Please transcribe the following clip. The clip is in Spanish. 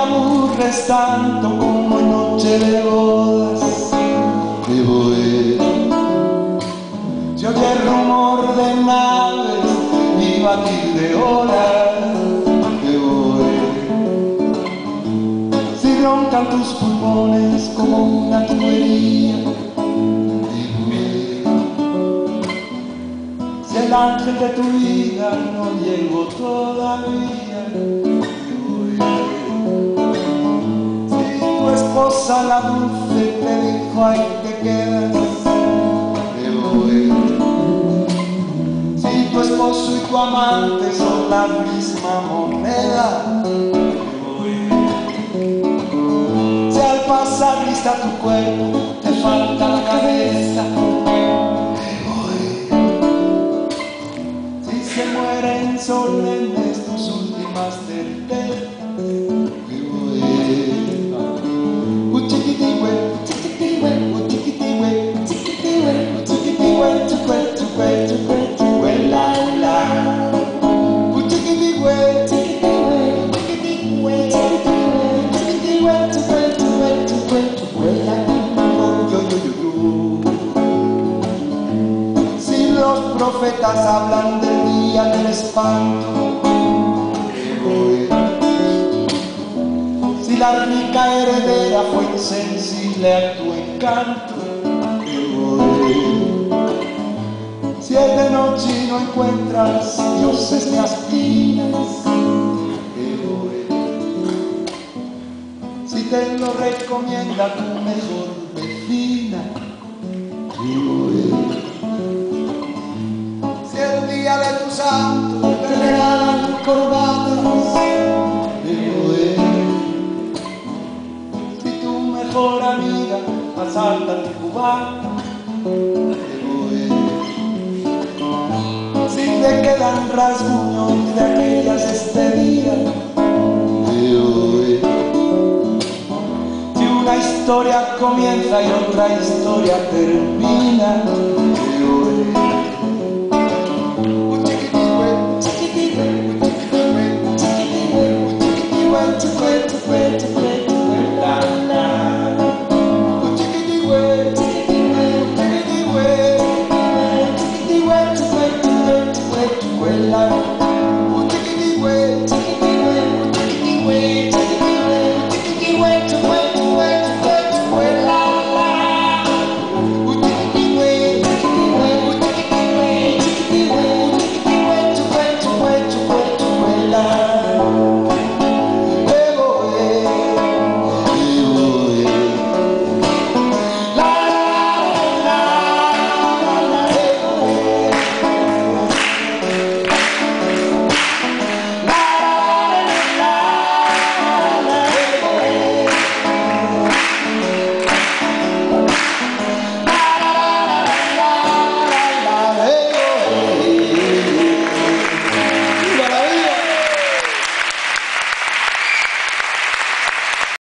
aburres tanto como en noche de bodas. Me voy. Se oye el rumor de naves y batir de olas. Me voy. Si roncan tus pulmones como una tubería. Me voy. Si el ángel de tu vida no llegó todavía. Esposa la dulce te dijo ahí te quedas, me voy. Si tu esposo y tu amante son la misma moneda, me voy. Si al pasar vista tu cuerpo te falta la cabeza, me voy. Si se mueren solemnes tus últimas certezas, me voy. Si los profetas hablan del día del espanto, si la rica heredera fue insensible a tu encanto, si es de noche y no encuentras dioses ni aspiras, si te lo recomienda tu mejor vecina, si el día de tu santo te regalan corbatas, si tu mejor amiga asalta tu cubata, si te quedan rasguños de aquellas despedidas, si una historia comienza y otra historia termina,